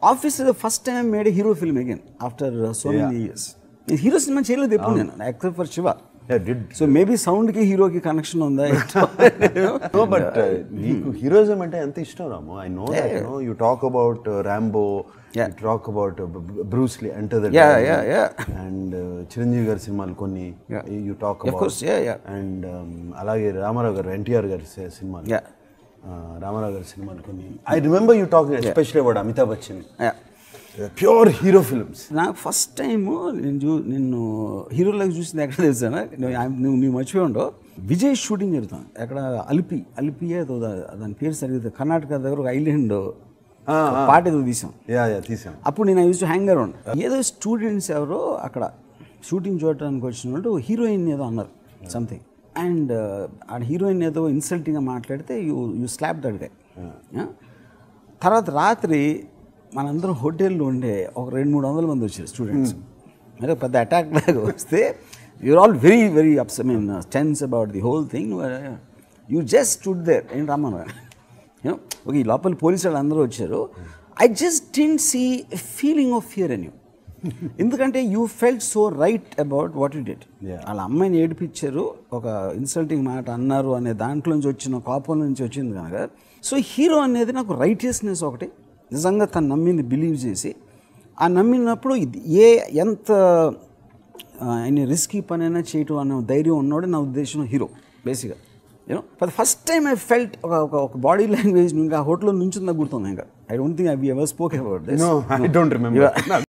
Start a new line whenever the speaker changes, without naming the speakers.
Office first time made hero film again after so many years. Hero సినిమా చేయలేదు ఎప్పుడు నేను, except for Shiva. So maybe సౌండ్కి హీరోకి కనెక్షన్ ఉందా?
బట్ నీకు హీరోయిజం అంటే ఎంత ఇష్టం Ramu. I know that, you know, you talk about Rambo, you talk about Bruce Lee, enter the and Chiranjeevi గారి సినిమాలు కొన్ని యు టాక్ అబౌట్, అండ్ అలాగే రామారావు గారు, ఎన్టీఆర్ గారి సినిమాలు, రామారావు గారి సినిమాలు కొన్ని. I remember you talking especially about Amitabh Bachchan, pure hero films.
నాకు ఫస్ట్ టైము నిన్ను హీరోలకు చూసింది ఎక్కడ తెలుసానా? నువ్వు మర్చిపోయి ఉండవు. విజయ్ షూటింగ్ జరుగుతాను ఎక్కడ, అలిపియే దాని పేరు సరిగ్గా, కర్ణాటక దగ్గర ఒక ఐలాండ్ పాట ఏదో తీసాం. అప్పుడు నేను యూజ్ టు హ్యాంగ్ అరౌండ్. ఏదో స్టూడెంట్స్ ఎవరో అక్కడ షూటింగ్ చూడటానికి వచ్చిన వాళ్ళు హీరోయిన్ ఏదో అన్నారు సంథింగ్, అండ్ ఆ హీరోయిన్ ఏదో ఇన్సల్టింగ్గా మాట్లాడితే యూ స్లాప్ దట్ గై. తర్వాత రాత్రి మనందరం హోటల్లో ఉండే ఒక 200-300 మంది వచ్చారు స్టూడెంట్స్. అంటే పెద్ద అటాక్ లాగా వస్తే you're all very very upset, I mean tense about the whole thing. You just stood there. ఏంటి రమ్మను ఓకే, ఈ లోపల పోలీసు వాళ్ళు అందరూ వచ్చారు. I just didn't see a feeling of fear in you. ఎందుకంటే you felt so right about what you did. వాళ్ళ అమ్మాయిని ఏడిపించారు, ఒక ఇన్సల్టింగ్ మాట అన్నారు అనే దాంట్లో నుంచి వచ్చిన కోపం నుంచి వచ్చింది కనుక. సో హీరో అనేది నాకు రైటియస్నెస్ ఒకటి, నిజంగా తను నమ్మింది బిలీవ్ చేసి, ఆ నమ్మినప్పుడు ఎంత రిస్కీ పని అయినా చేయటం అనే ధైర్యం ఉన్నాడు నా ఉద్దేశంలో హీరో బేసిక్గా. You know for the first time I felt ఒక బాడీ లాంగ్వేజ్ ఇంకా హోటల్లో నుంచి నాకు గుర్తుంది. ఇంకా I don't think I ever spoke about this.
I don't remember.